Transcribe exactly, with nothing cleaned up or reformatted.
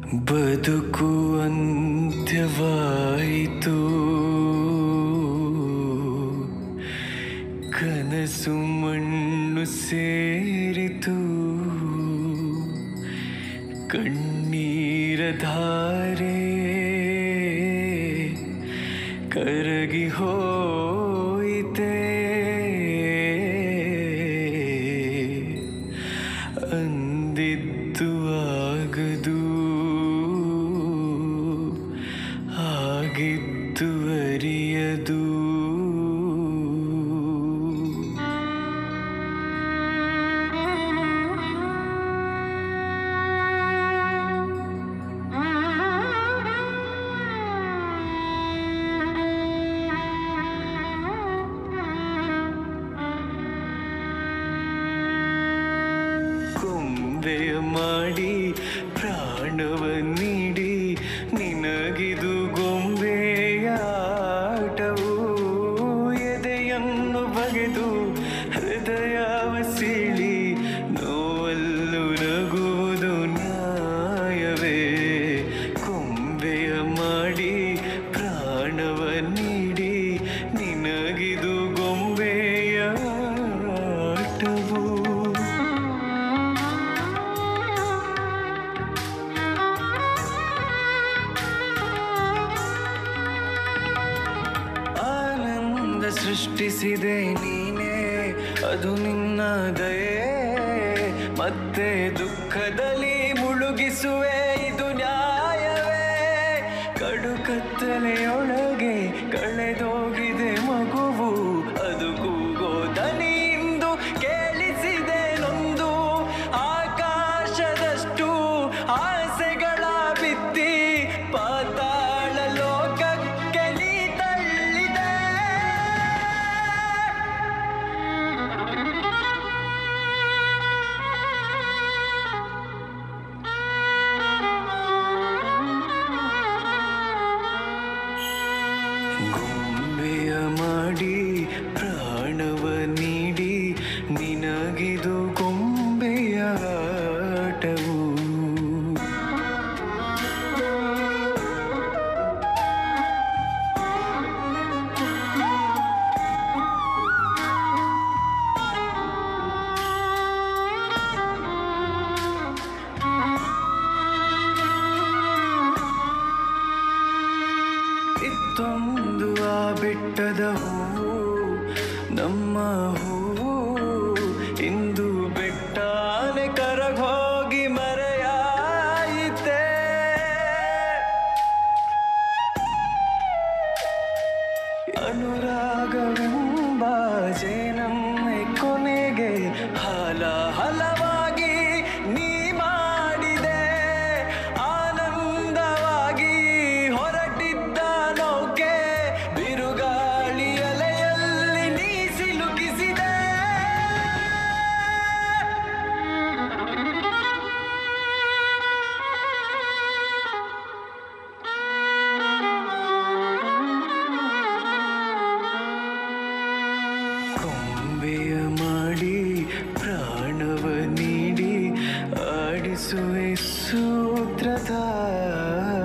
ಬದುಕು ಅಂತ್ಯವಾಯಿತು, ಕನಸು ಮಣ್ಣು ಸೇರಿತು, ಕಣ್ಣೀರ ಧಾರೆ ಕರಗಿ ಹೋಯಿತೆ, ಅಂದಿದ್ದು ಆಗದು, ಆಗಿದ್ದು ಅರಿಯದು. ಕೊಂಬೆಯ ಮಾಡಿ ಪ್ರಾಣವ ನೀಡಿ ನಿನಗಿದು ಗೊಂಬೆಯ ಆಟವು, ಎದೆಯನ್ನು ಬಗೆದು ಹೃದಯವ ಸೀಳಿ ನೋವಲ್ಲು ನಗುವುದು ನ್ಯಾಯವೇ. ಕೊಂಬೆಯ ಮಾಡಿ ಪ್ರಾಣವ ನೀಡಿ ನಿನಗಿದು ಗೊಂಬೆಯ ಆಟವು. ಸೃಷ್ಟಿಸಿದೆ ನೀನೇ, ಅದು ನಿನ್ನ ದಯೆ, ಮತ್ತೆ ದುಃಖದಲ್ಲಿ ಮುಳುಗಿಸುವೆ, ಇದು ನ್ಯಾಯವೇ. ಕಡು ಕತ್ತಲೆಯೊಳಗೆ ಕಳೆದೋಗಿದೆ ಮಗುವು, ಅದು ಕೂಗೋ ದನಿಯಿಂದ ಕೇಳಿಸಿದೆ ನೊಂದು, ಆಕಾಶದಷ್ಟು ಆಸೆಗಳ ಬಿತ್ತಿ ಪಾತಾಳ ಲೋಕಕ್ಕೆ ನೀ ತಳ್ಳಿದೆ. ಗೊಂಬೆಯ ಮಾಡಿ ಪ್ರಾಣವ ನೀಡಿ ನಿನಗಿದು ಗೊಂಬೆಯ ಆಟವು. ಇತ್ತೊಂದು ಆ ಬೆಟ್ಟದ ಹೂವು, ನಮ್ಮ ಹೂವು, ಇಂದು ಬೆಟ್ಟಾನೆ ಕರಗೋಗಿ ಮರೆಯಾಯಿತೆ. ಅನುರಾಗವೆಂಬ ಜೇನನ್ನೇ ಕೊನೆಗೆ ಹಾಲ ಹಲವಾಗಿ ನೀ ಮಾಡಿದೆ, ಆನಂದವಾಗಿ ಹೊರಟಿದ್ದ ನೌಕೆ ಬಿರುಗಾಳಿ ಅಲೆಯಲ್ಲಿ ನೀ ಸಿಲುಕಿಸಿದೆ. ಕೊಂಬೆಯ ಮಾಡಿ ಪ್ರಾಣವ ನೀಡಿ ಆಡಿಸುವೆ ಸೂತ್ರಧಾರ.